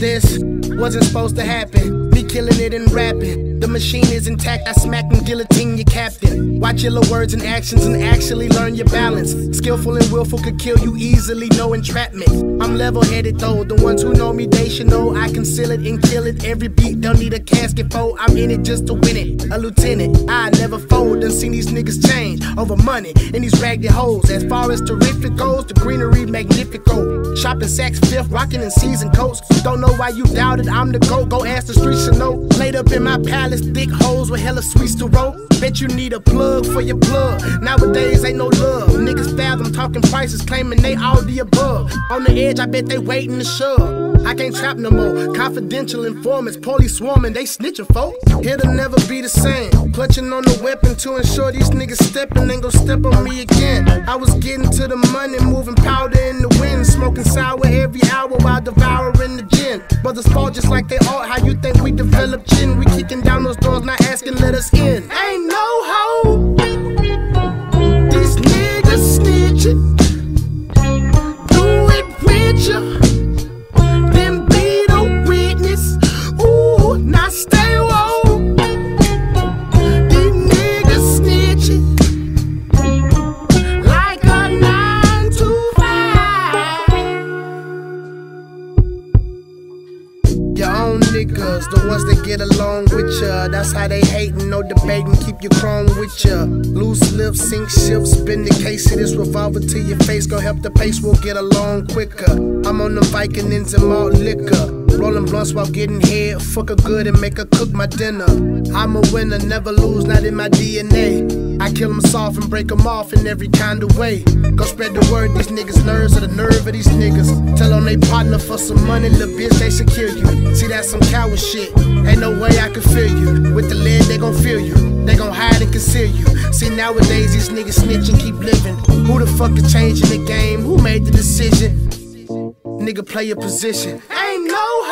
this wasn't supposed to happen. Me killing it and rapping. The machine is intact, I smack and guillotine your captain. Watch your words and actions and actually learn your balance. Skillful and willful could kill you easily, no entrapment. I'm level-headed though, the ones who know me, they should know I conceal it and kill it. Every beat don't need a casket for, I'm in it just to win it. A lieutenant, I never fold, done seen these niggas change over money and these ragged hoes. As far as terrific goes, the greenery magnifico. Shopping sacks, fifth, rocking in season coats. Don't know why you doubted, I'm the GOAT, go ask the streets to know. Laid up in my palace, thick hoes with hella sweets to roll. Bet you need a plug for your plug. Nowadays ain't no love. Niggas fathom talking prices, claiming they all the above. On the edge, I bet they waiting to shove. I can't trap no more. Confidential informants, police swarming, they snitching, folks. It'll never be the same. Clutching on the weapon to ensure these niggas stepping ain't gon' step on me again. I was getting to the money, moving powder in the wind, smoking sour every hour while devouring the gin. Brothers fall just like they ought. How you think we develop gin? We kicking down those doors, not asking, let us in. Ain't no hope. These niggas snitching. Do it with ya. Then be the witness. Ooh, now stay woke. These niggas snitching like a 9 to 5. Your own niggas, the ones that get along with ya. That's how they hatin', no debating, keep your chrome with ya. Loose lips, sink ships, spin the case of this revolver to your face. Gon' help the pace, we'll get along quicker. I'm on the Vikings and malt liquor. Rolling blunts while getting head, fuck her good and make her cook my dinner. I'm a winner, never lose, not in my DNA. I kill them soft and break them off in every kind of way. Go spread the word, these niggas nerves are the nerve of these niggas. Tell on they partner for some money, little bitch, they should kill you. See, that's some coward shit, ain't no way I can feel you. With the lead, they gon' feel you, they gon' hide and conceal you. See, nowadays these niggas snitching, keep living. Who the fuck is changing the game? Who made the decision? Nigga, play your position. Ain't no